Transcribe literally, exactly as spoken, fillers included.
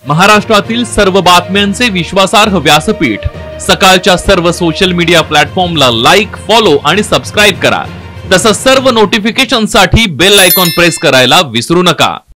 महाराष्ट्रातील सर्व बातम्यांचे विश्वासार्ह व्यासपीठ सकाळच्या सर्व सोशल मीडिया प्लॅटफॉर्मला लाईक, फॉलो आणि सबस्क्राइब करा। तसंच सर्व नोटिफिकेशनसाठी बेल आयकॉन प्रेस करायला विसरू नका।